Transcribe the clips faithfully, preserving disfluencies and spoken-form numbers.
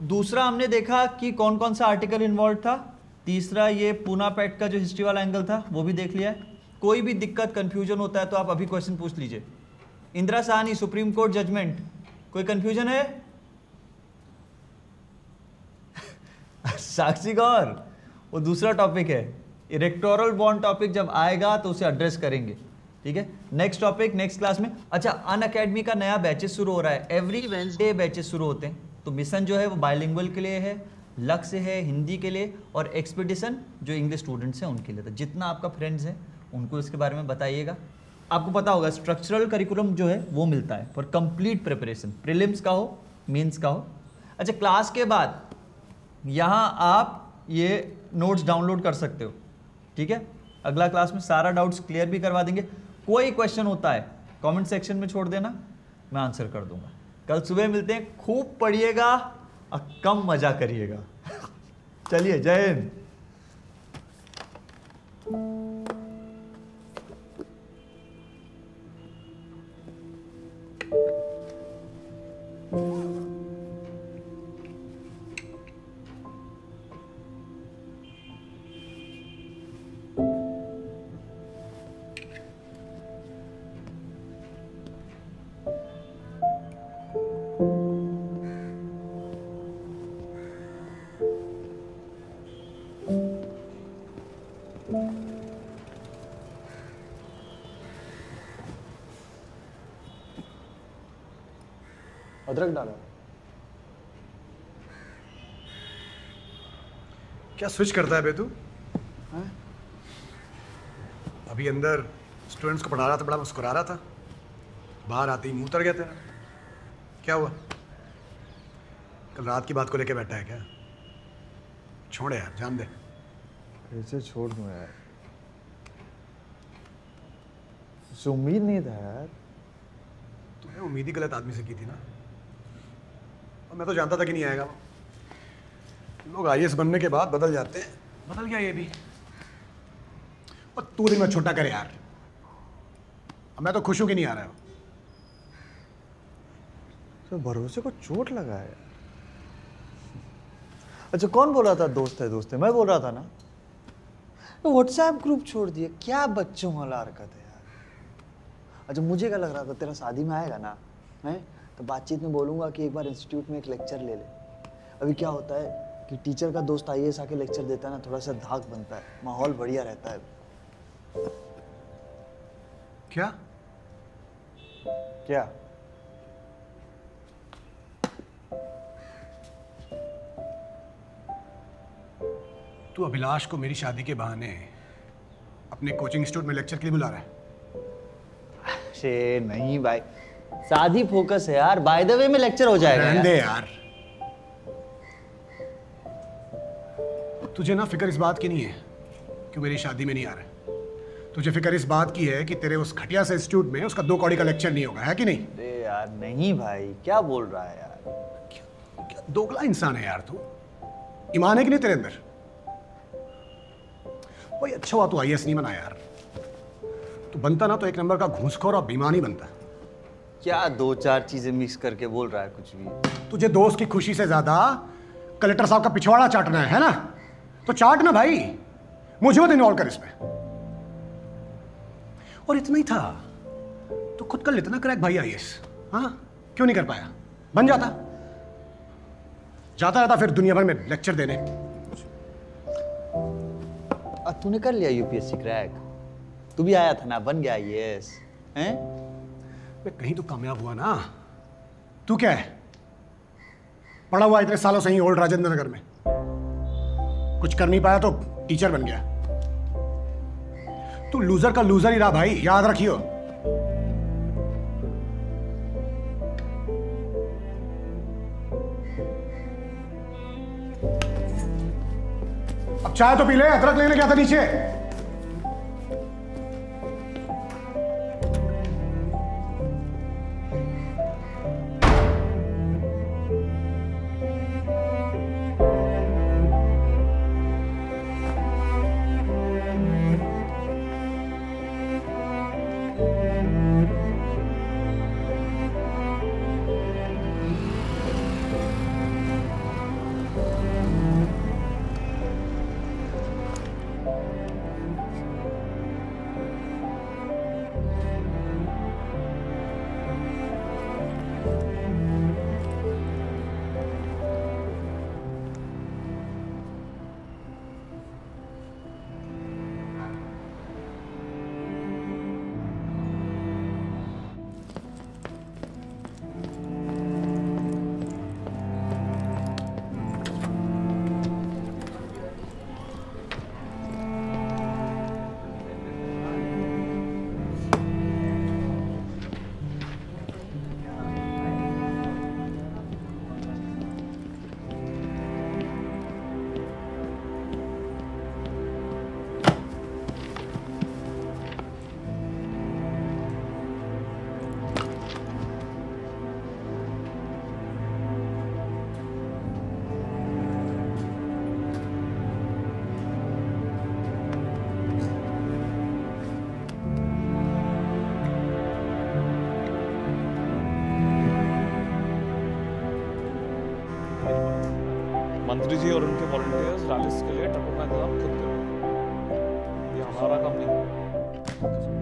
दूसरा हमने देखा कि कौन कौन सा आर्टिकल इन्वॉल्व था। तीसरा ये पूना पैक्ट का जो हिस्ट्री वाला एंगल था वो भी देख लिया है। कोई भी दिक्कत कंफ्यूजन होता है तो आप अभी क्वेश्चन पूछ लीजिए। Indira Sawhney supreme court judgment, कोई कंफ्यूजन है? साक्षी गौर, वो दूसरा टॉपिक है, इलेक्टोरल बॉन्ड टॉपिक जब आएगा तो उसे एड्रेस करेंगे, ठीक है। नेक्स्ट टॉपिक नेक्स्ट क्लास में। अच्छा, अन अकेडमी का नया बैचेस शुरू हो रहा है, एवरी वेंसडे बैचेस शुरू होते हैं। तो मिशन जो है वो बाइलिंगुअल के लिए है, लक्ष्य है हिंदी के लिए, और एक्सपीडिशन जो इंग्लिश स्टूडेंट्स हैं उनके लिए। तो जितना आपका फ्रेंड्स हैं उनको इसके बारे में बताइएगा। आपको पता होगा स्ट्रक्चरल करिकुलम जो है वो मिलता है फॉर कंप्लीट प्रिपरेशन, प्रीलिम्स का हो मेंस का हो। अच्छा, क्लास के बाद यहाँ आप ये नोट्स डाउनलोड कर सकते हो, ठीक है। अगला क्लास में सारा डाउट्स क्लियर भी करवा देंगे। कोई क्वेश्चन होता है कमेंट सेक्शन में छोड़ देना, मैं आंसर कर दूंगा। कल सुबह मिलते हैं, खूब पढ़िएगा और कम मजा करिएगा। चलिए, जय हिंद। अदरक डाला। क्या स्विच करता है बे तू? अभी अंदर स्टूडेंट्स को पढ़ा रहा था, बड़ा मुस्कुरा रहा था, बाहर आते ही मुंह उतर गया तेरा। क्या हुआ? कल रात की बात को लेके बैठा है क्या? छोड़ यार, जान दे। कैसे छोड़ दूं यार, मुझे उम्मीद नहीं था यार। तूने उम्मीद ही गलत आदमी से की थी ना, और मैं तो जानता था कि नहीं आएगा वो। लोग आई ए एस बनने के बाद बदल जाते हैं, बदल गया ये भी। और तू दिन में छोटा करे यार, अब मैं तो खुश हूं कि नहीं आ रहा है। तो भरोसे को चोट लगा है। अच्छा, कौन बोल रहा था दोस्त है दोस्त है? मैं बोल रहा था ना। व्हाट्सएप ग्रुप छोड़ दिए, क्या बच्चों वाला हरकत है यार। अच्छा, मुझे क्या लग रहा था, तेरा शादी में आएगा ना, है तो बातचीत में बोलूंगा कि एक बार इंस्टीट्यूट में एक लेक्चर ले ले। अभी क्या होता है कि टीचर का दोस्त आई ए एस आके लेक्चर देता है ना, थोड़ा सा धाक बनता है, माहौल बढ़िया रहता है। क्या क्या तू अभिलाष को मेरी शादी के बहाने अपने कोचिंग इंस्टीट्यूट में लेक्चर के लिए बुला रहा है? शे नहीं भाई, शादी फोकस है यार, बाय द वे में लेक्चर हो जाएगा। रहने दे यार, तुझे ना फिक्र इस बात की नहीं है कि मेरी शादी में नहीं आ रहा है। तुझे फिक्र इस बात की है कि तेरे उस घटिया से इंस्टीट्यूट में उसका दो कौड़ी का लेक्चर नहीं होगा, है कि नहीं? अरे यार नहीं भाई, क्या बोल रहा है यार? क्या, क्या दोगला इंसान है यार तू। ईमान है कि नहीं तेरे अंदर? भाई अच्छा हुआ तू आई ए एस नहीं बना यार, तू बनता ना तो एक नंबर का घूसखोर और बेईमान ही बनता। क्या दो चार चीजें मिक्स करके बोल रहा है कुछ भी? तुझे दोस्त की खुशी से ज्यादा कलेक्टर साहब का पिछवाड़ा चाटना है, है ना? तो चाट ना भाई, मुझे मत इन्वॉल्व कर इसमें। और इतना ही था तो खुद कर लेता ना क्रैक भाई आई ए एस। हाँ, क्यों नहीं कर पाया? बन जाता, जाता रहता फिर दुनिया भर में लेक्चर देने। आ, तूने कर लिया U P S C crack? तू भी आया था ना, बन गया आई ए एस हैं? कहीं तो कामयाब हुआ ना। तू क्या है, पढ़ा हुआ इतने सालों से ही ओल्ड राजेंद्र नगर में, कुछ कर नहीं पाया तो टीचर बन गया। तू लूजर का लूजर ही रहा भाई, याद रखियो। अब चाय तो पी ले, अदरक लेने गया था नीचे। मंत्री जी और उनके वॉलंटियर्स रैलीज के लिए ट्रकों का इंतजाम खुद करें, ये हमारा काम नहीं है।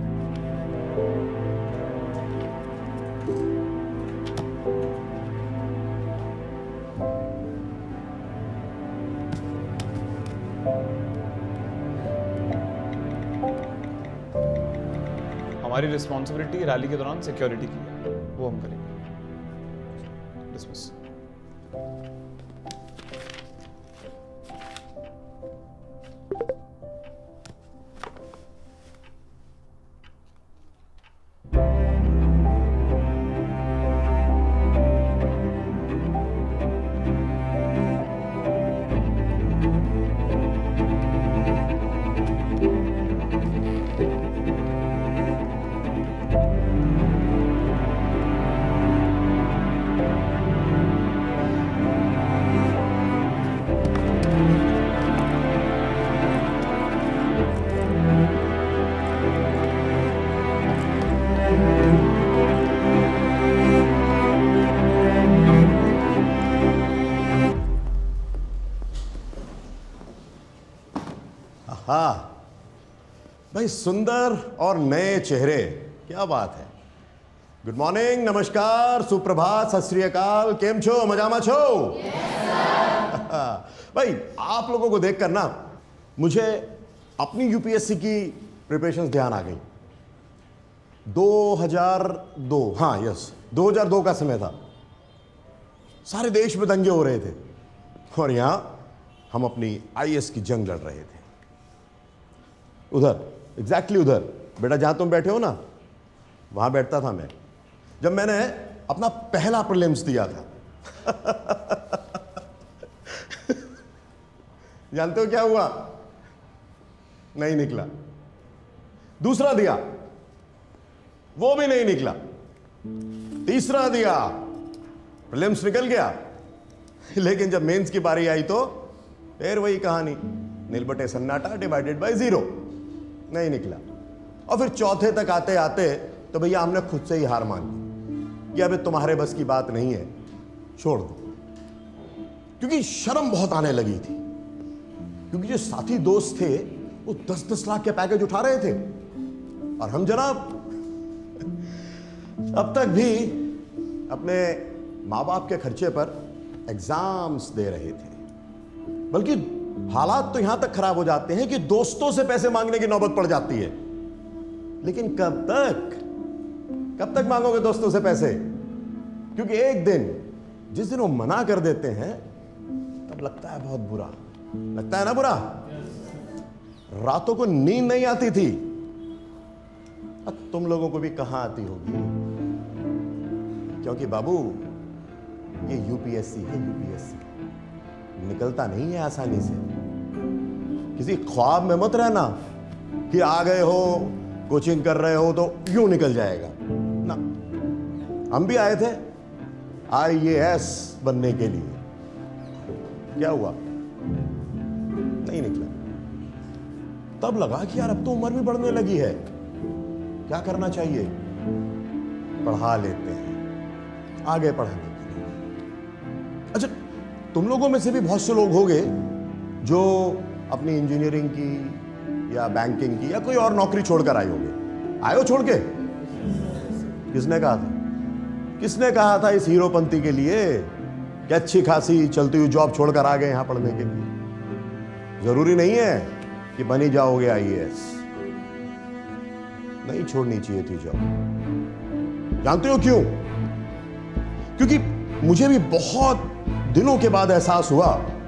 हमारी रिस्पॉन्सिबिलिटी रैली के दौरान सिक्योरिटी की है, वो हम करेंगे। डिसमिस। हाँ भाई, सुंदर और नए चेहरे, क्या बात है। गुड मॉर्निंग, नमस्कार, सुप्रभात, सत श्री अकाल, केम छो, मजामा छो? भाई आप लोगों को देखकर ना मुझे अपनी यूपीएससी की प्रिपरेशंस ध्यान आ गई। दो हज़ार दो, हाँ यस, दो हज़ार दो का समय था, सारे देश में दंगे हो रहे थे और यहां हम अपनी आईएएस की जंग लड़ रहे थे। उधर, एग्जैक्टली उधर, बेटा जहां तुम बैठे हो ना, वहां बैठता था मैं जब मैंने अपना पहला प्रीलिम्स दिया था। जानते हो क्या हुआ? नहीं निकला। दूसरा दिया, वो भी नहीं निकला। तीसरा दिया, प्रीलिम्स निकल गया, लेकिन जब मेंस की बारी आई तो फिर वही कहानी, नील बटे सन्नाटा डिवाइडेड बाय जीरो, नहीं निकला। और फिर चौथे तक आते आते तो भैया हमने खुद से ही हार मान ली कि अबे तुम्हारे बस की बात नहीं है, छोड़ दो। क्योंकि शर्म बहुत आने लगी थी, क्योंकि जो साथी दोस्त थे वो दस दस लाख के पैकेज उठा रहे थे और हम जनाब अब तक भी अपने माँ बाप के खर्चे पर एग्जाम्स दे रहे थे। बल्कि हालात तो यहां तक खराब हो जाते हैं कि दोस्तों से पैसे मांगने की नौबत पड़ जाती है। लेकिन कब तक कब तक मांगोगे दोस्तों से पैसे? क्योंकि एक दिन, जिस दिन वो मना कर देते हैं, तब लगता है बहुत बुरा, लगता है ना बुरा। रातों को नींद नहीं आती थी, अब तुम लोगों को भी कहां आती होगी, क्योंकि बाबू ये यूपीएससी है, यूपीएससी निकलता नहीं है आसानी से। किसी ख्वाब में मत रहना कि आ गए हो, कोचिंग कर रहे हो तो यूं निकल जाएगा ना। हम भी आए थे आईएएस बनने के लिए, क्या हुआ? नहीं निकला। तब लगा कि यार अब तो उम्र भी बढ़ने लगी है, क्या करना चाहिए? पढ़ा लेते हैं, आगे पढ़ाने के लिए। अच्छा, तुम लोगों में से भी बहुत से लोग होंगे जो अपनी इंजीनियरिंग की या बैंकिंग की या कोई और नौकरी छोड़कर आए होंगे। आए हो छोड़ के? किसने कहा था? किसने कहा था इस हीरोपंती के लिए कि अच्छी खासी चलती हुई जॉब छोड़कर आ गए यहां पढ़ने के लिए? जरूरी नहीं है कि बनी जाओगे आईएएस। नहीं छोड़नी चाहिए थी जॉब। जानते हो क्यों? क्योंकि मुझे भी बहुत दिनों के बाद एहसास हुआ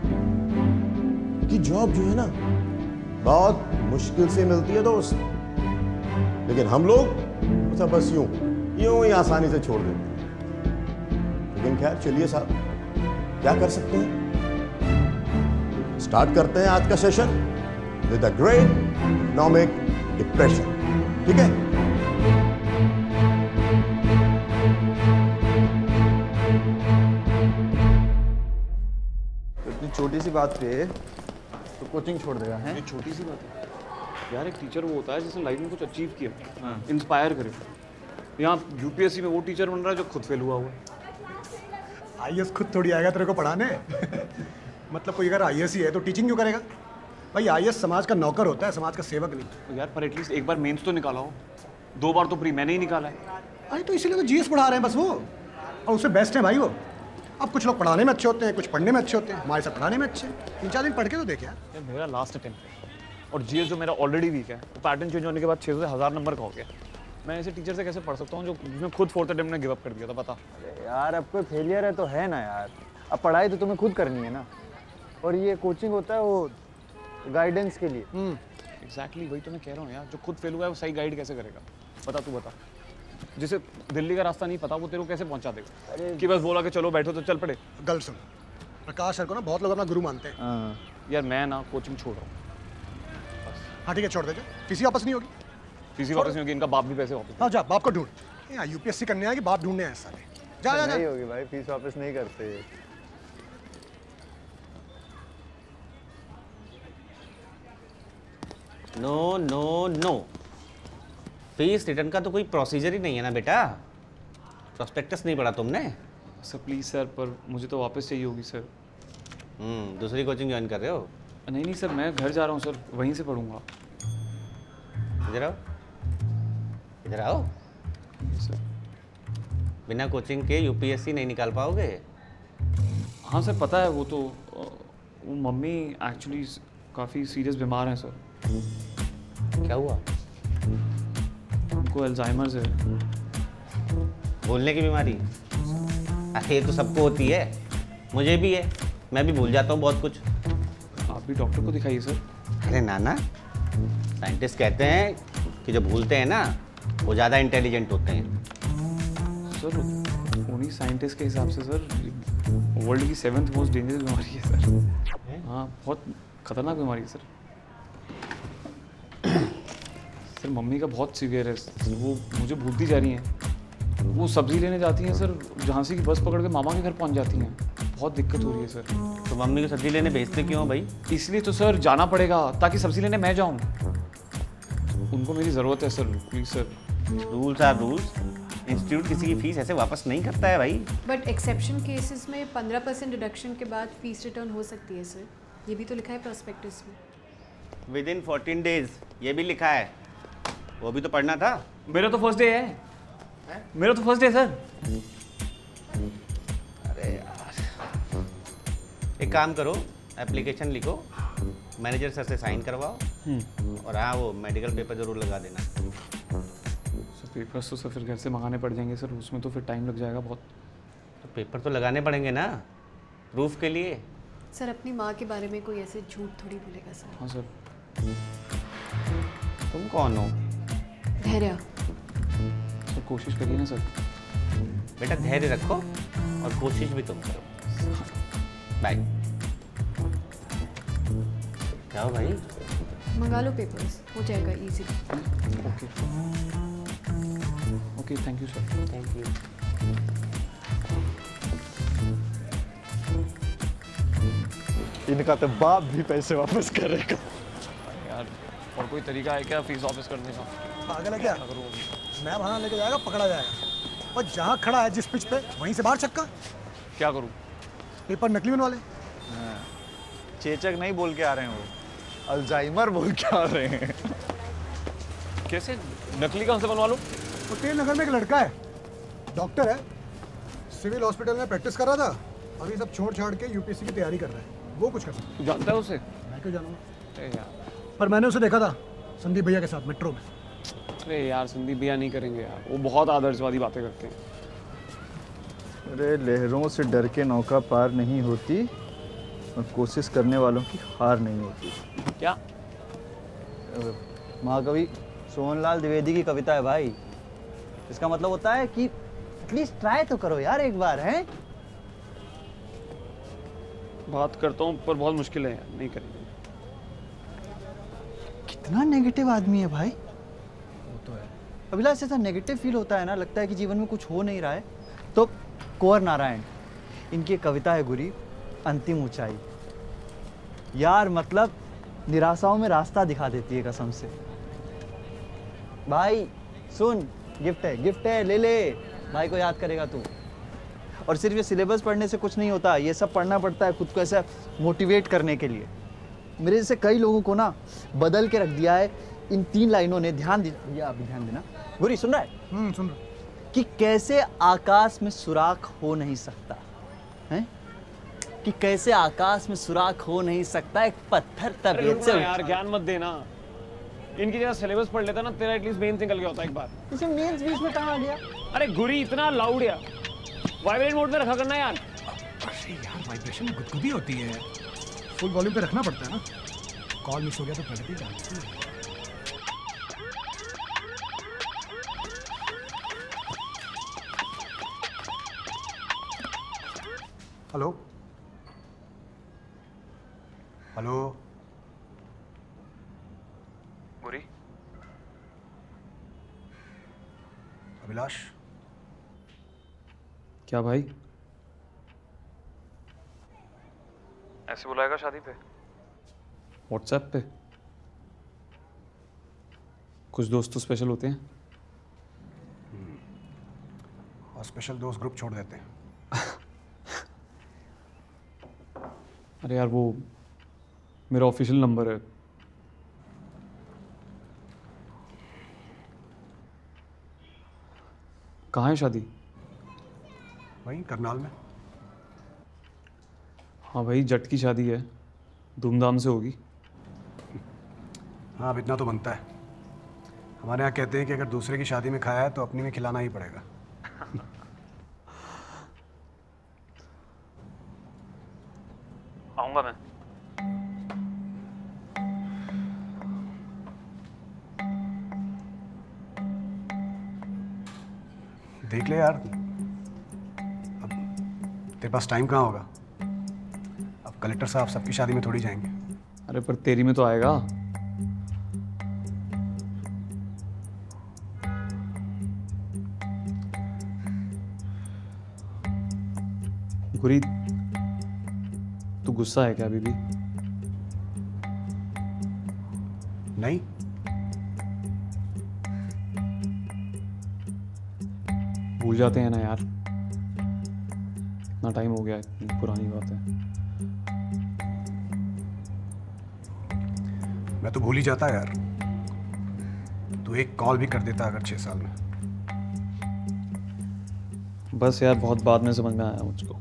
कि जॉब जो है ना बहुत मुश्किल से मिलती है दोस्त, लेकिन हम लोग उसे बस यूं यूं ही आसानी से छोड़ देते हैं। लेकिन खैर चलिए साहब, क्या कर सकते हैं। स्टार्ट करते हैं आज का session with the great economic depression. ठीक है? इतनी छोटी सी बात पे तो कोचिंग छोड़ देगा है? ये छोटी सी बात है यार। एक टीचर वो होता है जिसने लाइफ में कुछ अचीव किया, इंस्पायर करे। यहाँ यूपीएससी में वो टीचर बन रहा है जो खुद फेल हुआ हुआ है। आईएएस खुद थोड़ी आएगा तेरे को पढ़ाने। मतलब कोई अगर आईएएस ही है तो टीचिंग क्यों करेगा? भाई आईएएस समाज का नौकर होता है, समाज का सेवक नहीं। तो यार पर एटलीस्ट एक बार मेंस तो निकाला हो। दो बार तो प्री मैंने ही निकाला है। अरे तो इसीलिए तो जीएस पढ़ा रहे हैं बस वो, और उससे बेस्ट है भाई वो। अब कुछ लोग पढ़ाने में अच्छे होते हैं, कुछ पढ़ने में अच्छे होते हैं, हमारे साथ पढ़ाने में अच्छे। तीन चार दिन पढ़ के तो देख यार। यार मेरा लास्ट अटेम्प्ट है और जीएस जो मेरा ऑलरेडी वीक है, वो पैटर्न चेंज होने के बाद छः सौ से हज़ार नंबर का हो गया। मैं ऐसे टीचर से कैसे पढ़ सकता हूँ जो जिसने खुद फोर्थ अटेम्प्ट में गिव अप कर दिया था? बता। अरे यार अब कोई फेलियर है तो है ना यार, अब पढ़ाई तो तुम्हें खुद करनी है ना, और ये कोचिंग होता है वो गाइडेंस के लिए। एग्जैक्टली वही तो मैं कह रहा हूँ यार। जो खुद फेल हुआ है वो सही गाइड कैसे करेगा? बता तू बता। जिसे दिल्ली का रास्ता नहीं पता वो तेरे को कैसे पहुंचा देगा? अरे कि बस बोला कि चलो बैठो तो चल पड़े। गल सुन, प्रकाश सर को ना बहुत लोग अपना गुरु मानते हैं। हाँ यार मैं ना कोचिंग छोड़ रहा हूँ। हाँ ठीक है छोड़ दे, किसी वापस नहीं होगी। किसी वापस नहीं होगी, इनका बाप भी पैसे वापस। हाँ जा बाप को ढूंढ। यहाँ यूपीएससी करने आएगी, बाप ढूंढने आए सारे। जा जा जा। नहीं होगी भाई, फीस वापस नहीं करते। No no no, fees return का तो कोई प्रोसीजर ही नहीं है ना बेटा। प्रोस्पेक्टस नहीं पढ़ा तुमने? सर प्लीज़ सर, पर मुझे तो वापस चाहिए होगी सर। हम्म दूसरी कोचिंग ज्वाइन कर रहे हो? नहीं नहीं सर, मैं घर जा रहा हूँ सर, वहीं से पढ़ूंगा। इधर आओ, इधर आओ। सर बिना कोचिंग के यूपीएससी नहीं निकाल पाओगे। हाँ सर पता है, वो तो वो मम्मी एक्चुअली काफ़ी सीरियस बीमार हैं सर। क्या हुआ? उनको अल्जाइमर्स है। भूलने की बीमारी? अरे ये तो सबको होती है, मुझे भी है, मैं भी भूल जाता हूँ बहुत कुछ। आप भी डॉक्टर को दिखाइए सर। अरे नाना, साइंटिस्ट कहते हैं कि जो भूलते हैं ना वो ज़्यादा इंटेलिजेंट होते हैं। सर उन्हीं साइंटिस्ट के हिसाब से सर वर्ल्ड की सेवन्थ मोस्ट डेंजरस बीमारी है सर। हाँ बहुत खतरनाक बीमारी है सर। सर मम्मी का बहुत सीवियर है, वो मुझे भूलती जा रही हैं। वो सब्जी लेने जाती हैं सर, झांसी की बस पकड़ के मामा के घर पहुंच जाती हैं। बहुत दिक्कत हो रही है सर। तो मम्मी को सब्जी लेने भेजते क्यों हो भाई? इसलिए तो सर जाना पड़ेगा ताकि सब्जी लेने मैं जाऊं। उनको मेरी ज़रूरत है sir, please sir. Rules are rules. Institute किसी की फीस ऐसे वापस नहीं करता है भाई। बट एक्सेप्शन केसेस में पंद्रह परसेंट डिडक्शन के बाद फीस रिटर्न हो सकती है सर, ये भी तो लिखा है प्रॉस्पेक्टस में। विद इन फोर्टीन डेज, ये भी लिखा है। वो भी तो पढ़ना था। मेरा तो फर्स्ट डे है, है? मेरा तो फर्स्ट डे सर। अरे यार, एक काम करो, एप्लीकेशन लिखो, मैनेजर सर से साइन करवाओ, और हाँ वो मेडिकल पेपर जरूर लगा देना। सर पेपर्स तो सर फिर घर से मंगाने पड़ जाएंगे सर, उसमें तो फिर टाइम लग जाएगा बहुत। तो पेपर तो लगाने पड़ेंगे ना प्रूफ के लिए। सर अपनी माँ के बारे में कोई ऐसे झूठ थोड़ी बोलेगा सर। हाँ सर। तुम कौन हो? धैर्य। सर कोशिश करिए ना सर। बेटा धैर्य रखो और कोशिश भी तुम करो। बाय। जाओ भाई। मंगा लो पेपर्स, हो जाएगा easy. Okay okay, thank you sir. Thank you. इनका तो बाप भी पैसे वापस करेगा यार। और कोई तरीका है क्या फीस वापस करने का? पागल है क्या? अगर वो मैं वहाँ लेके जाएगा, पकड़ा जाएगा। और जहाँ खड़ा है जिस पिच पे, वहीं से बाहर छक्का। क्या करूँ? पेपर नकली बनवा ले। चेचक नहीं बोल के आ रहे हैं, वो अल्जाइमर बोल के आ रहे हैं। कैसे? नकली कहाँ से बनवा लूँ? तो तेरे नगर में एक लड़का है, डॉक्टर है, सिविल हॉस्पिटल में प्रैक्टिस कर रहा था, अभी सब छोड़ छाड़ के यूपीएससी की तैयारी कर रहा है। वो कुछ कर सकता तू जानता है उसे? मैं क्यों जानूंगा, अरे यार, पर मैंने उसे देखा था संदीप भैया के साथ मेट्रो में। अरे यार संदीप भैया नहीं करेंगे यार, वो बहुत आदर्शवादी बातें करते हैं। अरे लहरों से डर के नौका पार नहीं होती और कोशिश करने वालों की हार नहीं होती। क्या? महाकवि सोहनलाल द्विवेदी की कविता है भाई। इसका मतलब होता है कि एटलीस्ट ट्राई तो करो यार एक बार, हैं? बात करता हूँ पर बहुत मुश्किल है यार, नहीं करेंगे। कितना नेगेटिव आदमी है भाई। वो तो है। अभिलाष ऐसा नेगेटिव फील होता है ना, लगता है कि जीवन में कुछ हो नहीं रहा है, तो कुंवर नारायण, इनकी कविता है गुरी, अंतिम ऊंचाई। यार मतलब निराशाओं में रास्ता दिखा देती है कसम से। भाई सुन, गिफ्ट है, गिफ्ट है, ले ले। भाई को याद करेगा तू। और सिर्फ ये सिलेबस पढ़ने से कुछ नहीं होता, ये सब पढ़ना पड़ता है खुद को ऐसा मोटिवेट करने के लिए। मेरे जैसे कई लोगों को ना बदल के रख दिया है इन तीन लाइनों ने। ध्यान दिया, अभी ध्यान देना। गुरी सुन रहा है? हम्म सुन रहा। कि कैसे आकाश में सुराख हो नहीं सकता है, कि कैसे आकाश में सुराख हो नहीं सकता एक पत्थर तबीयत से। यार ज्ञान मत देना, इनकी जगह सिलेबस पढ़ लेता ना, तेरा एटलीस्ट मेन निकल गया होता एक बार। इसे मेंस बीच में कहाँ आ गया? अरे गुरी इतना लाउड यार, वाइब्रेट मोड में रखा करना यार। अरे यार वाइब्रेशन में गुदगुदी होती है, फुल वॉल्यूम पे रखना पड़ता है ना। कॉल मिस हो गया तो प्रगति जानती है। हेलो हेलो गुरी, अभिलाष, क्या भाई ऐसे बुलाएगा शादी पे? व्हाट्सएप पे? कुछ दोस्त तो स्पेशल होते हैं। और स्पेशल दोस्त ग्रुप छोड़ देते हैं। अरे यार वो मेरा ऑफिशियल नंबर है। कहाँ है शादी? वहीं करनाल में। हाँ भाई, जट की शादी है, धूमधाम से होगी। हाँ अब इतना तो बनता है। हमारे यहाँ कहते हैं कि अगर दूसरे की शादी में खाया है तो अपनी में खिलाना ही पड़ेगा। आऊंगा मैं। देख ले यार, अब तेरे पास टाइम कहाँ होगा। अब कलेक्टर साहब सबकी शादी में थोड़ी जाएंगे। अरे पर तेरी में तो आएगा। गुरी, तू गुस्सा है क्या अभी भी? नहीं, भूल जाते हैं ना यार, इतना टाइम हो गया, इतनी पुरानी बात है। मैं तो भूल ही जाता यार। तू एक कॉल भी कर देता अगर छह साल में। बस यार बहुत बाद में समझ में आया मुझको।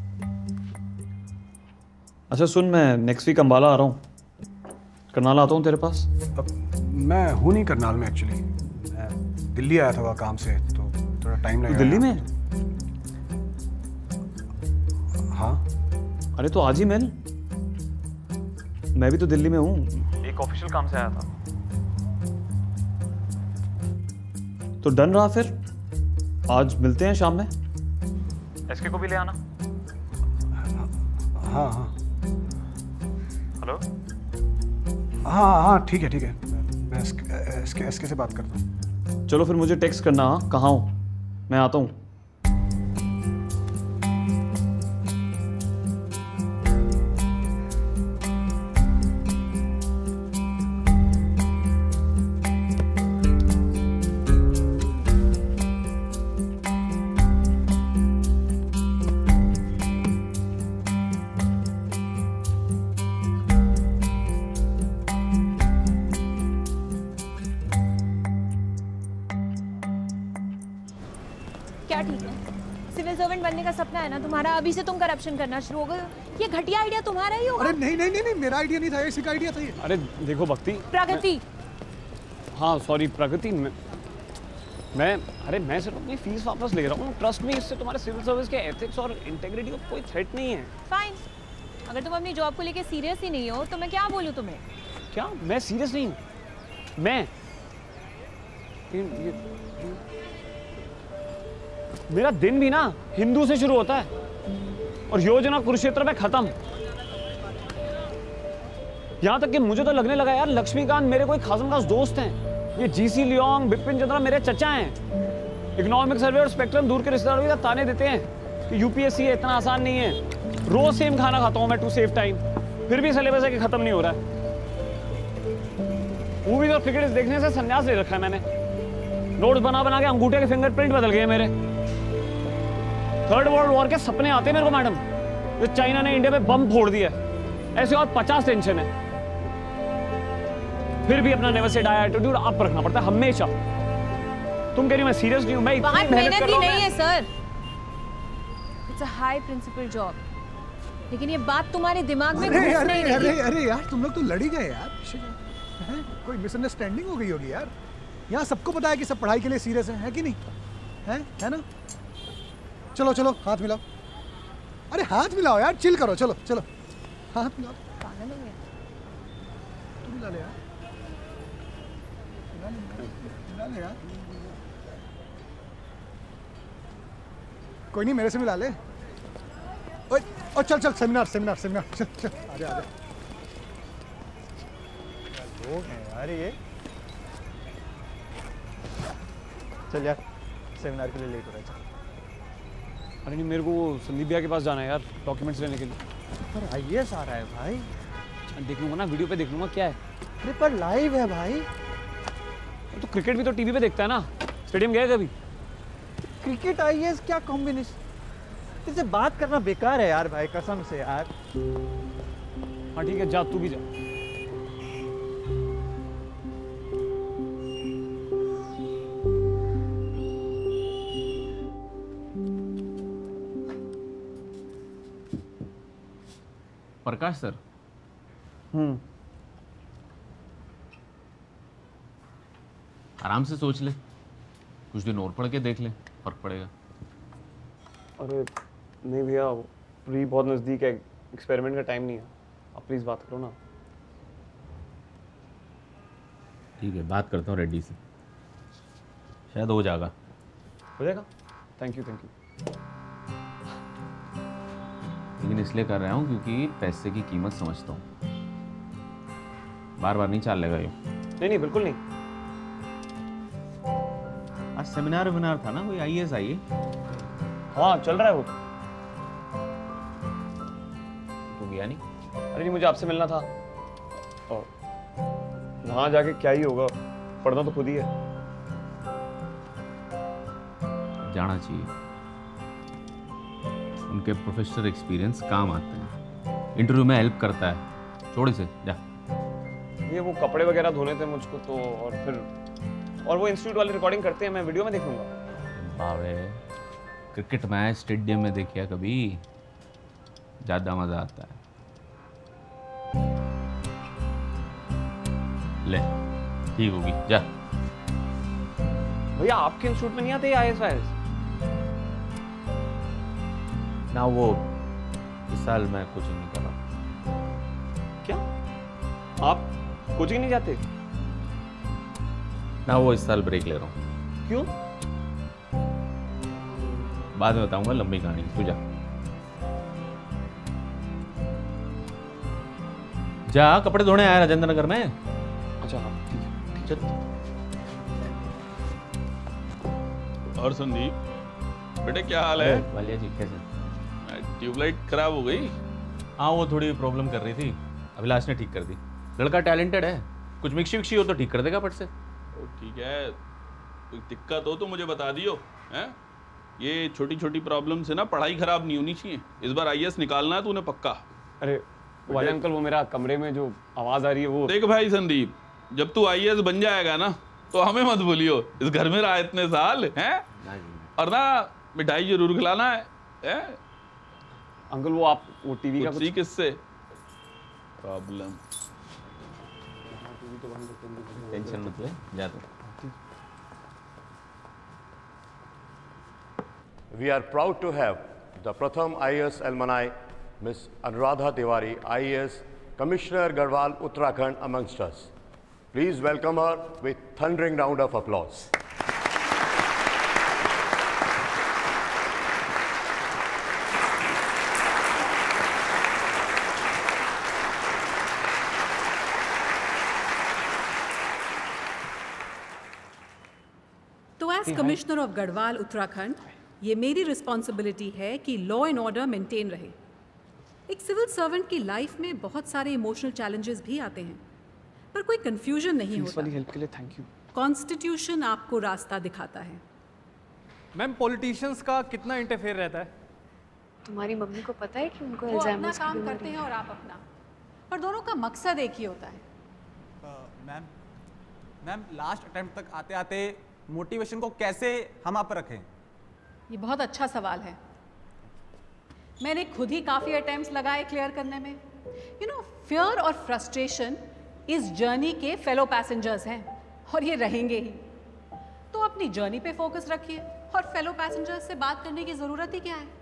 अच्छा सुन, मैं नेक्स्ट वीक अंबाला आ रहा हूँ, करनाल आता हूँ तेरे पास। अब मैं हूँ नहीं करनाल में एक्चुअली, मैं दिल्ली आया था काम से, तो थोड़ा टाइम लगेगा। दिल्ली में? हाँ। अरे तो आज ही मिल, मैं भी तो दिल्ली में हूँ, एक ऑफिशियल काम से आया था। तो डन रहा फिर, आज मिलते हैं शाम में। एसके को भी ले आना। हाँ हाँ हेलो। हाँ हाँ ठीक है ठीक है, मैं एसके एसके से बात करता हूँ। चलो फिर मुझे टेक्स्ट करना, हाँ कहाँ हो, मैं आता हूँ। बनने का सपना है ना तुम्हारा, अभी से तुम करप्शन करना शुरू हो गए। ये घटिया आइडिया तुम्हारा ही होगा। अरे नहीं नहीं नहीं नहीं मेरा आइडिया नहीं था, इसी का आइडिया था ये। अरे देखो भक्ति, प्रगति, हाँ सॉरी प्रगति, मैं, मैं अरे मैं सिर्फ अपनी फीस वापस ले रहा हूँ, ट्रस्ट में। इससे तुम्हारे सिविल सर्विस के एथिक्स और इंटेग्रिटी को कोई थ्रेट नहीं है। फाइन, अगर तुम अपनी जॉब को लेके सीरियस ही नहीं हो तो मैं क्या बोलूँ तुम्हें। क्या मैं सीरियस नहीं हूँ? मैं ये, ये, मेरा दिन भी ना हिंदू से शुरू होता है और योजना कुरुक्षेत्र में खत्म। यहां तक कि मुझे तो लगने लगा यार लक्ष्मीकांत मेरे कोई खासम खास दोस्त हैं। ये जीसी लियोंग, बिपिन चंद्रा मेरे चचा हैं। इकोनॉमिक सर्वे और स्पेक्ट्रम दूर के रिश्तेदारों का ताने देते हैं कि यूपीएससी इतना आसान नहीं है। रोज सेम खाना खाता हूं मैं टू सेव टाइम, फिर भी सिलेबस है कि खत्म नहीं हो रहा है। मूवीज और क्रिकेट देखने से संन्यास ले रखा है मैंने। नोट्स बना बना के अंगूठे के फिंगरप्रिंट बदल गए मेरे। थर्ड वर्ल्ड वॉर के सपने आते हैं मेरे को मैडम, जो चाइना ने इंडिया पे बम फोड़ दिया। ऐसे और पचास टेंशन है, फिर भी अपना नेवर से डाई एटीट्यूड आप रखना पड़ता है हमेशा। तुम कह रही हो मैं सीरियस नहीं हूं, मैं बहुत मेहनत की नहीं है sir, it's a high principle job. लेकिन ये बात तुम्हारे दिमाग में घुस नहीं रही। अरे अरे यार तुम लोग तो लड़ ही गए यार, है? कोई मिसअंडरस्टैंडिंग हो गई होगी यार। यहाँ सबको पता है कि सब पढ़ाई के लिए सीरियस है, है कि नहीं है? है ना? चलो चलो हाथ मिलाओ। अरे हाथ मिलाओ यार, चिल करो। चलो चलो हाथ मिलाओ। पागल हो गया तू मिला ले यार, मिला ले, मिला ले यार। कोई नहीं, मेरे से मिला ले। ओए और चल चल सेमिनार सेमिनार सेमिनार चल चल आजा आजा। लोग हैं यार ये। चल यार सेमिनार के लिए लेट हो रहा है। अरे नहीं, मेरे को संदीप भैया के पास जाना है यार डॉक्यूमेंट्स लेने के लिए। पर आईएएस आ रहा है भाई। देख लूंगा ना, वीडियो पे देख लूंगा क्या है। अरे पर लाइव है भाई। तो क्रिकेट भी तो टीवी पे देखता है ना, स्टेडियम गया कभी? क्रिकेट आईएएस क्या कॉम्बिनेशन, इससे बात करना बेकार है यार भाई, कसम से यार। हाँ ठीक है, जा तू भी जा। प्रकाश सर, हम्म आराम से सोच ले, कुछ दिन और पढ़ के देख ले, फर्क पड़ेगा। अरे नहीं भैया, प्री बहुत नज़दीक है, एक्सपेरिमेंट का टाइम नहीं है। आप प्लीज़ बात करो ना। ठीक है, बात करता हूँ रेड्डी से, शायद हो जाएगा। हो जाएगा? Thank you thank you. लेकिन इसलिए कर रहा हूँ क्योंकि पैसे की कीमत समझता हूँ, बार बार नहीं चाल लेगा ये। नहीं नहीं बिल्कुल नहीं। आज सेमिनार वेमिनार था ना, कोई आईएएस आई है? हाँ चल रहा है वो। तू गया नहीं? अरे नहीं, मुझे आपसे मिलना था और वहाँ जाके क्या ही होगा, पढ़ना तो खुद ही है। जाना चाहिए, उनके प्रोफेशनल एक्सपीरियंस काम आते हैं, इंटरव्यू में हेल्प करता है। छोड़ इसे, जा। ये वो कपड़े वगैरह धोने थे मुझको तो, और फिर और वो इंस्टीट्यूट वाले रिकॉर्डिंग करते हैं, मैं वीडियो में देख लूँगा। बावे, क्रिकेट मैच स्टेडियम में देखिए कभी, ज़्यादा मज़ा आता है। ले, ठीक होगी, जा। भैया आपके इंस्टीट्यूट में नहीं आते आई एस वाईएस? ना वो इस साल मैं कोचिंग नहीं कर रहा। क्या आप कोचिंग नहीं जाते? ना वो इस साल ब्रेक ले रहा हूँ। क्यों? बाद में बताऊंगा, लंबी कहानी, तू जा। जा, कपड़े धोने आया राजेंद्र नगर में। अच्छा हाँ ठीक है, चल। और संदीप बेटे क्या हाल है? वालिया जी कैसे? ट्यूबलाइट खराब हो गई? हाँ वो थोड़ी प्रॉब्लम कर रही थी, अभिलाष ने ठीक कर दी। लड़का टैलेंटेड है, कुछ मिक्सी विक्सी हो तो ठीक कर देगा फट से। ठीक है, कोई दिक्कत हो तो मुझे बता दियो, हैं? ये छोटी छोटी प्रॉब्लम से ना पढ़ाई खराब नहीं होनी चाहिए। इस बार आईएएस निकालना है तूने पक्का। अरे वाले अंकल, वो मेरा कमरे में जो आवाज आ रही है वो। देख भाई संदीप, जब तू आईएएस बन जाएगा ना तो हमें मत भूलियो, इस घर में रहा इतने साल हैं, और ना मिठाई जरूर खिलाना है, है? अंकल वो आप वो टीवी का कुछ किससे प्रॉब्लम? टेंशन मत ले, जा तू। We are proud to have the Pratham I A S alumni, Miss Anuradha Tiwari, I A S Commissioner Garhwal, Uttarakhand, amongst us. Please welcome her with thundering round of applause. तो as commissioner of Garhwal Uttarakhand, ये मेरी responsibility है कि law and order maintain रहे। एक civil servant की life में बहुत सारे इमोशनल चैलेंजेस भी आते हैं, पर कोई कंफ्यूजन नहीं होता। वाली हेल्प के लिए थैंक यू। कॉन्स्टिट्यूशन आपको रास्ता दिखाता है। मैम पॉलिटिशियंस का कितना इंटरफेयर रहता है? तुम्हारी मम्मी को पता है कि उनको वो अपना अल्जाइमर्स की काम बीमारी करते है? हैं और आप अपना, पर दोनों का मकसद एक ही होता है। मैम मैम लास्ट अटेम्प्ट तक आते आते मोटिवेशन को कैसे हम आप पर रखें? ये बहुत अच्छा सवाल है। मैंने खुद ही काफ़ी अटेम्प्ट्स लगाए क्लियर करने में। यू नो, फियर और फ्रस्ट्रेशन इस जर्नी के फेलो पैसेंजर्स हैं और ये रहेंगे ही। तो अपनी जर्नी पे फोकस रखिए और फेलो पैसेंजर्स से बात करने की ज़रूरत ही क्या है?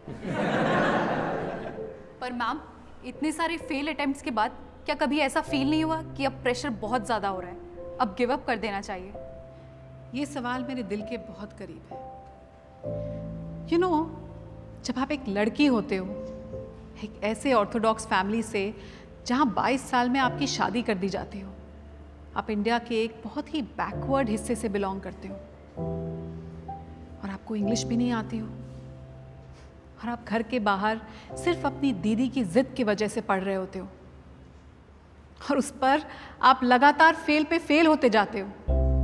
पर मैम, इतने सारे फेल अटेम्प्ट्स के बाद क्या कभी ऐसा फील नहीं हुआ कि अब प्रेशर बहुत ज़्यादा हो रहा है, अब गिव अप कर देना चाहिए? ये सवाल मेरे दिल के बहुत करीब है। यू नो, जब आप एक लड़की होते हो, एक ऐसे ऑर्थोडॉक्स फैमिली से जहाँ बाईस साल में आपकी शादी कर दी जाती हो, आप इंडिया के एक बहुत ही बैकवर्ड हिस्से से बिलोंग करते हो और आपको इंग्लिश भी नहीं आती हो, और आप घर के बाहर सिर्फ अपनी दीदी की जिद की वजह से पढ़ रहे होते हो, और उस पर आप लगातार फेल पे फेल होते जाते हो।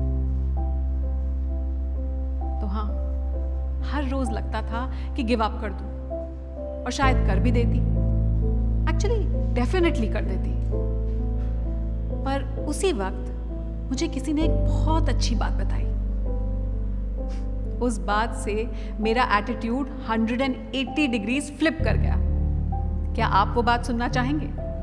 तो हाँ, हर रोज लगता था कि गिव अप कर दूं, और शायद कर भी देती, एक्चुअली डेफिनेटली कर देती। पर उसी वक्त मुझे किसी ने एक बहुत अच्छी बात बताई। उस बात से मेरा एटीट्यूड एक सौ अस्सी डिग्रीज फ्लिप कर गया। क्या आप वो बात सुनना चाहेंगे?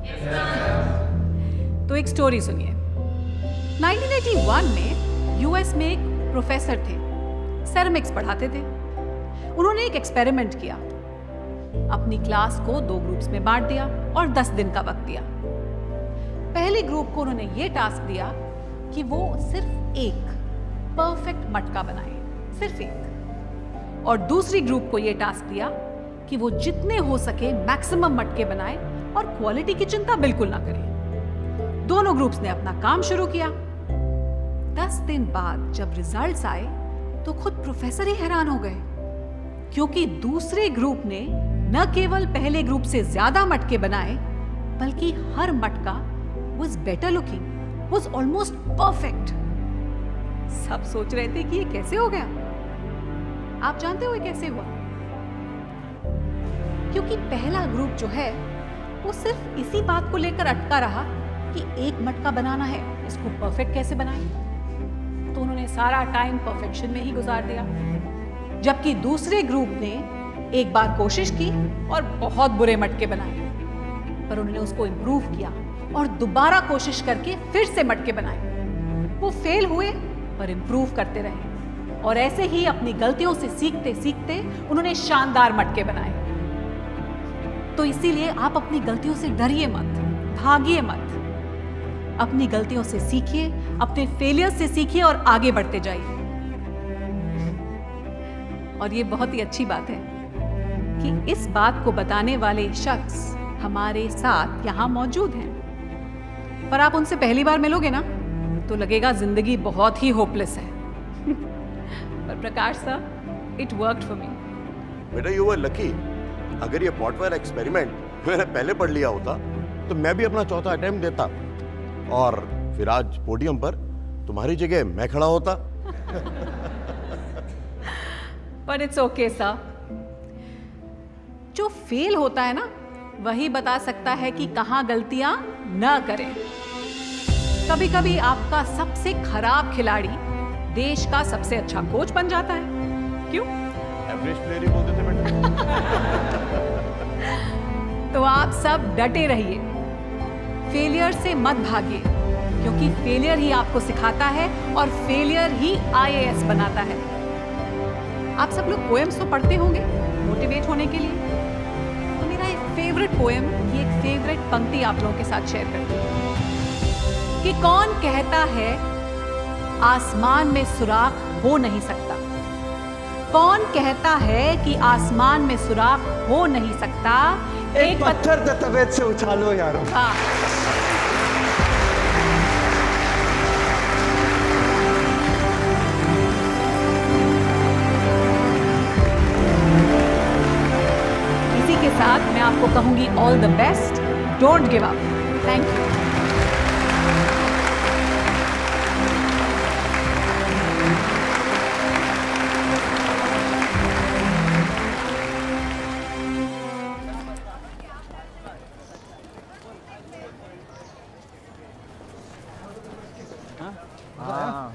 तो एक स्टोरी सुनिए। उन्नीस सौ इक्यासी में यूएस में एक प्रोफेसर थे, सेरेमिक्स पढ़ाते थे। उन्होंने एक एक्सपेरिमेंट किया, अपनी क्लास को दो ग्रुप्स में बांट दिया और दस दिन का वक्त दिया। पहले ग्रुप को उन्होंने ये टास्क दिया कि वो सिर्फ एक परफेक्ट मटका बनाए, सिर्फ एक। और दूसरी ग्रुप को ये टास्क दिया कि वो जितने हो सके मैक्सिमम मटके बनाए और क्वालिटी की चिंता बिल्कुल ना करें। दोनों ग्रुप्स ने अपना काम शुरू किया। दस दिन बाद जब रिजल्ट्स आए तो खुद प्रोफेसर ही हैरान हो गए, क्योंकि दूसरे ग्रुप ने न केवल पहले ग्रुप से ज्यादा मटके बनाए, बल्कि हर मटका was better looking, was almost perfect. सब सोच रहे थे कि ये कैसे हो गया। आप जानते हो ये कैसे हुआ? क्योंकि पहला ग्रुप जो है वो सिर्फ इसी बात को लेकर अटका रहा कि एक मटका बनाना है, इसको परफेक्ट कैसे बनाएं। तो उन्होंने सारा टाइम परफेक्शन में ही गुजार दिया, जबकि दूसरे ग्रुप ने एक बार कोशिश की और बहुत बुरे मटके बनाए, पर उन्होंने उसको इम्प्रूव किया और दोबारा कोशिश करके फिर से मटके बनाए। वो फेल हुए पर इम्प्रूव करते रहे, और ऐसे ही अपनी गलतियों से सीखते सीखते उन्होंने शानदार मटके बनाए। तो इसीलिए आप अपनी गलतियों से डरिए मत, भागिए मत। अपनी गलतियों से सीखिए, अपने फेलियर से सीखिए और आगे बढ़ते जाइए। और ये बहुत ही अच्छी बात है कि इस बात को बताने वाले शख्स हमारे साथ यहाँ मौजूद हैं। पर आप उनसे पहली बार मिलोगे ना तो लगेगा जिंदगी बहुत ही होपलेस है। पर Prakash sir, it worked for me. बेटा यू वर लकी। अगर ये पॉटवेयर एक्सपेरिमेंट मैंने पहले पढ़ लिया होता तो मैं भी अपना चौथा अटेम्प्ट देता, और फिर आज पोडियम पर तुम्हारी जगह मैं खड़ा होता। पर इट्स ओके सर। जो फेल होता है ना, वही बता सकता है कि कहां गलतियां न करें। कभी कभी आपका सबसे खराब खिलाड़ी देश का सबसे अच्छा कोच बन जाता है। क्यों? एवरेज प्लेयर ही बोलते थे बेटा। तो आप सब डटे रहिए, फेलियर से मत भागिए, क्योंकि फेलियर ही आपको सिखाता है और failure he I A S बनाता है। आप सब लोग पोएम्स तो पढ़ते होंगे मोटिवेट होने के लिए, तो मेरा एक फेवरेट पोएम की एक फेवरेट पंक्ति आप लोगों के साथ शेयर करती हूँ कि कौन कहता है आसमान में सुराख हो नहीं सकता, कौन कहता है कि आसमान में सुराख हो नहीं सकता, एक पत्थर तबीयत से उछालो यार। हाँ। इसी के साथ मैं आपको कहूंगी all the best, don't give up. Thank you. हाँ,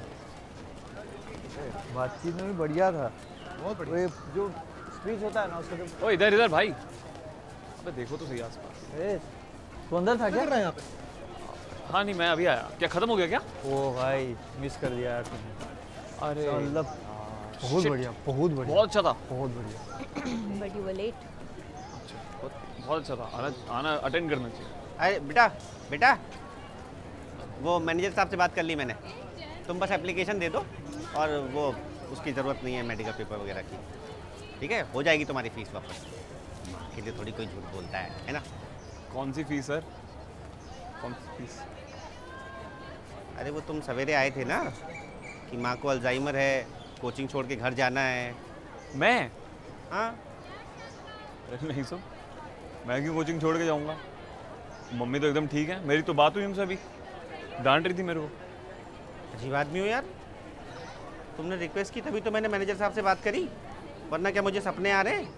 बातचीत में भी बढ़िया था, बहुत बढ़िया। जो स्पीच होता है ना उसका तो। ओ इधर इधर भाई, अबे देखो तो सही आसपास। ए, तू अंदर था क्या? यहाँ पे? हाँ नहीं, मैं अभी आया। क्या खत्म हो गया क्या? ओ भाई मिस कर दिया यार तुमने। अरे मतलब बहुत बढ़िया, बहुत बढ़िया, बहुत अच्छा था, बहुत बढ़िया। But you were late. बहुत बहुत अच्छा था, आना आना अटेंड करना चाहिए। अरे बेटा बेटा वो मैनेजर साहब से बात कर ली मैंने, तुम बस एप्लीकेशन दे दो और वो उसकी ज़रूरत नहीं है मेडिकल पेपर वगैरह की, ठीक है? हो जाएगी तुम्हारी फीस वापस। माँ के लिए थोड़ी कोई झूठ बोलता है, है ना? कौन सी फीस सर? कौन सी फीस? अरे वो तुम सवेरे आए थे ना कि माँ को अल्जाइमर है, कोचिंग छोड़ के घर जाना है। मैं? हाँ। अरे नहीं सर, मैं क्यों कोचिंग छोड़ के जाऊँगा? मम्मी तो एकदम ठीक है, मेरी तो बात हुई उनसे अभी, डांट रही थी मेरे को। अजीब आदमी हो यार, तुमने रिक्वेस्ट की तभी तो मैंने मैनेजर साहब से बात करी, वरना क्या मुझे सपने आ रहे हैं?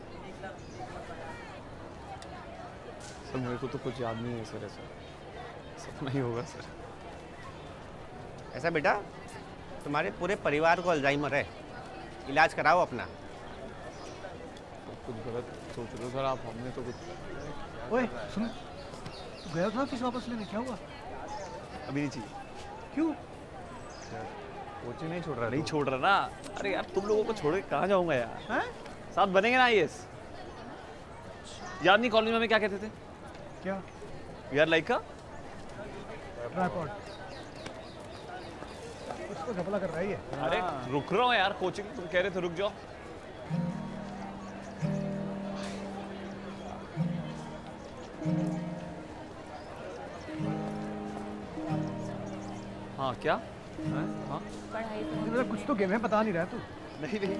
सर मेरे को तो कुछ याद नहीं है सर, ऐसा सपना ही होगा सर। ऐसा बेटा, तुम्हारे पूरे परिवार को अल्जाइमर है, इलाज कराओ अपना। तो कुछ गलत सोच रहे हो सर आप, हमने तो कुछ। ओए सुन, तू गया था फीस वापस लेने, क्या हुआ? अभी नहीं चाहिए। क्यों? कोचिंग नहीं छोड़ रहा। नहीं छोड़ रहा ना। अरे यार तुम लोगों को छोड़ के कहाँ जाऊंगा यार? हैं? साथ बनेंगे ना आई ए एस? याद नहीं कॉलेज में हमें क्या कहते थे? क्या? वी आर लाइक का ट्राइपॉड। कुछ तो घपला कर रही है। अरे रुक रहा हूँ यार, कोचिंग तुम कह रहे थे रुक जाओ। हाँ क्या? हाँ? हाँ? पढ़ाई मतलब कुछ तो गेम है, बता नहीं रहा तू। नहीं नहीं।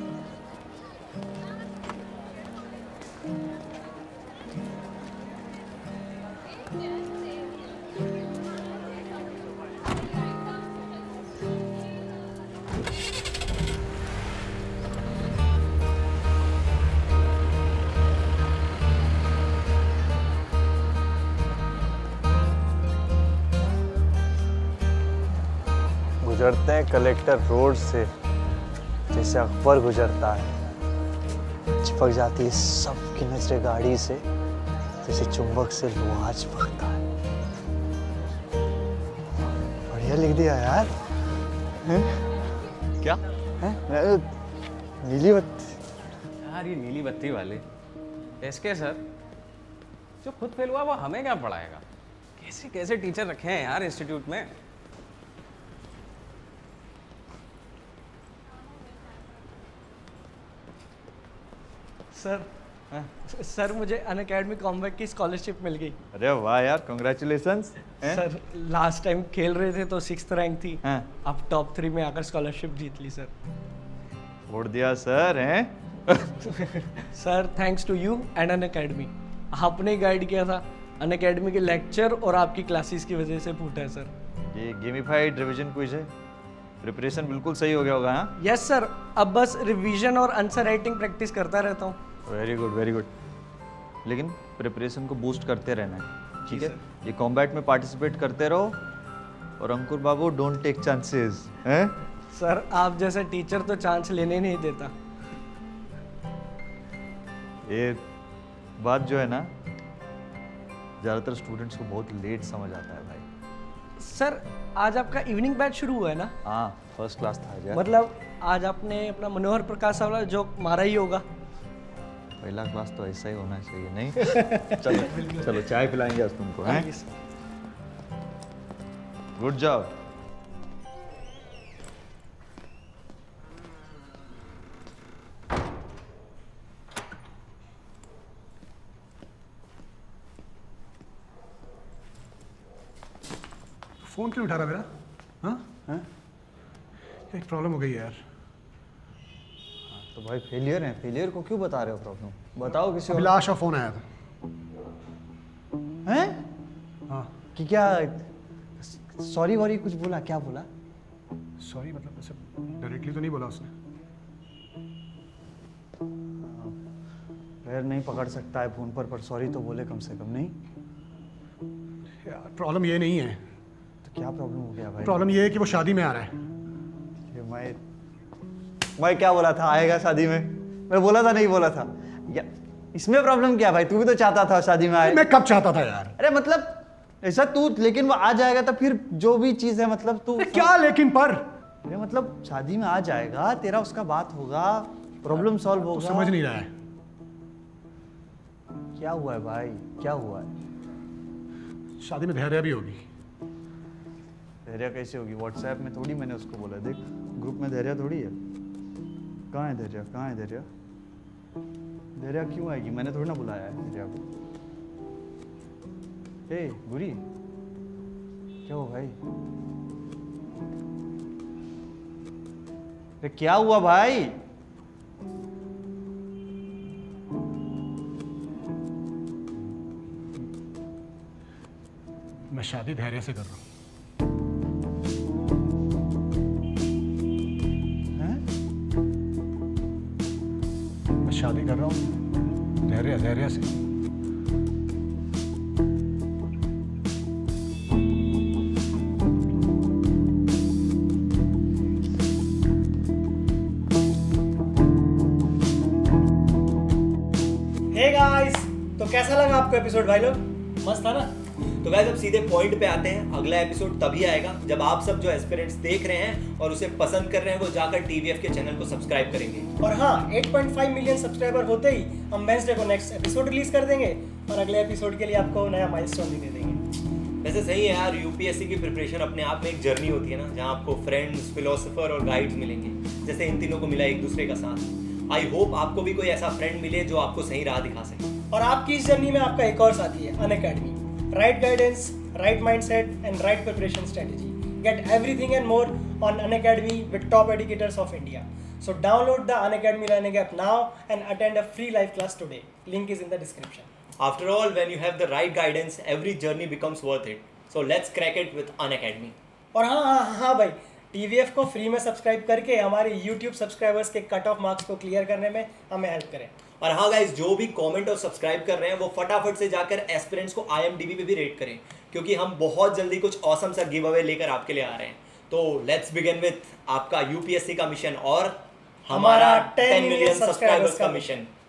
गुजरते हैं कलेक्टर रोड से जैसे अकबर गुजरता है, चिपक जाती है सबकी नजरें गाड़ी से जैसे चुंबक से लोहा चिपकता है। बढ़िया लिख दिया यार। हैं? क्या? हैं? नीली बत्ती। यार ये नीली बत्ती वाले एसके सर जो खुद फेल हुआ वो हमें क्या पढ़ाएगा? कैसे कैसे टीचर रखे हैं यार इंस्टीट्यूट में। सर सर मुझे अनअकैडमी कॉम्बैक की स्कॉलरशिप मिल गई। अरे वाह यार, कॉन्ग्रेचुलेशंस। सर लास्ट टाइम खेल रहे थे तो सिक्स्थ रैंक थी, हाँ। अब टॉप थ्री में आकर स्कॉलरशिप जीत ली सर। छोड़ दिया सर हैं? Sir thanks to you and Unacademy, आपने गाइड किया था। अनअकैडमी के लेक्चर और आपकी क्लासेस की वजह से फूटा है सर। ये गेमिफाइड रिवीजन क्विज है, प्रिपरेशन बिल्कुल सही हो गया होगा। हाँ यस सर, अब बस रिवीजन और आंसर राइटिंग प्रैक्टिस करता रहता हूँ। वेरी गुड वेरी गुड, लेकिन प्रिपरेशन को बूस्ट करते रहना है, ठीक है? ये कॉम्बैट में पार्टिसिपेट करते रहो और Ankur Babu don't take chances हैं? सर आप जैसा टीचर तो चांस लेने नहीं देता। ये बात जो है ना, ज़्यादातर स्टूडेंट्स को बहुत लेट समझ आता है भाई। सर आज आपका इवनिंग बैच शुरू हुआ है ना? हाँ, फर्स्ट क्लास था आज यार। मतलब आज आपने अपना मनोहर प्रकाश वाला जोक मारा ही होगा। पहला क्लास तो ऐसा ही होना चाहिए नहीं? चलो चलो चाय पिलाएंगे आज तुमको, हैं? Good job. फोन क्यों उठा रहा मेरा? हाँ हाँ एक प्रॉब्लम हो गई यार। तो भाई फेलियर है, फेलियर को क्यों बता रहे हो प्रॉब्लम? बताओ किसी और। अभिलाष का फोन आया था। हैं? हाँ। कि क्या सॉरी वॉरी कुछ बोला? क्या बोला? सॉरी मतलब ऐसे डायरेक्टली तो नहीं बोला उसने। पैर नहीं पकड़ सकता है फोन पर, पर सॉरी तो बोले कम से कम, नहीं? यार प्रॉब्लम ये नहीं है। तो क्या प्रॉब्लम हो गया भाई? प्रॉब्लम ये है कि वो शादी में आ रहा है। ये मैं मैं क्या बोला था आएगा शादी में? मैं बोला था नहीं बोला था? या, इसमें प्रॉब्लम क्या भाई? तू भी तो चाहता था शादी में आए। मैं कब चाहता था यार? अरे मतलब ऐसा तू, लेकिन वो आ जाएगा तो फिर जो भी चीज है मतलब तू क्या लेकिन पर? अरे मतलब शादी में आ जाएगा, तेरा उसका बात होगा, प्रॉब्लम सॉल्व होगा। समझ नहीं रहा है। क्या हुआ है भाई? क्या हुआ है? शादी में धैर्य भी होगी। धैर्य कैसे होगी? व्हाट्सएप में थोड़ी मैंने उसको बोला, देख ग्रुप में धैर्य थोड़ी है। कहाँ है धैर्य? कहाँ है धैर्य? धैर्य क्यों आएगी? मैंने थोड़ी ना बुलाया है धैर्य को। ए बुरी, क्या हुआ भाई? अरे क्या हुआ भाई? मैं शादी धैर्य से कर रहा हूँ। शादी कर रहा हूँ धैर्य धैर्य से। हे गाइस, तो कैसा लगा आपको एपिसोड भाई लोग? मस्त था ना? तो गाइस अब सीधे पॉइंट पे आते हैं। अगला एपिसोड तभी आएगा जब आप सब जो एस्पिरेंट्स देख रहे हैं और उसे पसंद कर रहे हैं वो जाकर टीवीएफ के चैनल को सब्सक्राइब करेंगे। और हाँ, आठ पॉइंट पाँच मिलियन सब्सक्राइबर होते ही हम वेडनेसडे को नेक्स्ट एपिसोड रिलीज कर देंगे और अगले एपिसोड के लिए आपको नया माइलस्टोन भी दे देंगे। वैसे सही है यार, यूपीएससी की प्रिपरेशन अपने आप में एक जर्नी होती है ना, जहाँ आपको फ्रेंड्स, फिलोसोफर और गाइड्स मिलेंगे, जैसे इन तीनों को मिला एक दूसरे का साथ। आई होप आपको भी कोई ऐसा फ्रेंड मिले जो आपको सही राह दिखा सके। और आपकी इस जर्नी में आपका एक और साथी है, Unacademy. Right guidance, right mindset and right preparation strategy. Get everything and more on Unacademy with top educators of India. So download the Unacademy Learning app now and attend a free live class today. Link is in the description. After all, when you have the right guidance, every journey becomes worth it. So let's crack it with Unacademy. और हाँ हाँ हाँ भाई, T V F को free में subscribe करके हमारे YouTube subscribers के कट ऑफ मार्क्स को क्लियर करने में हमें हेल्प करें। और हाँ गाइस, जो भी कमेंट और सब्सक्राइब कर रहे हैं वो फटाफट से जाकर एस्पिरेंट्स को आई एम डी बी पे भी रेट करें, क्योंकि हम बहुत जल्दी कुछ ऑसम सा गिव अवे लेकर आपके लिए आ रहे हैं। तो लेट्स बिगिन विथ आपका यूपीएससी का मिशन और हमारा टेन मिलियन सब्सक्राइबर्स का मिशन।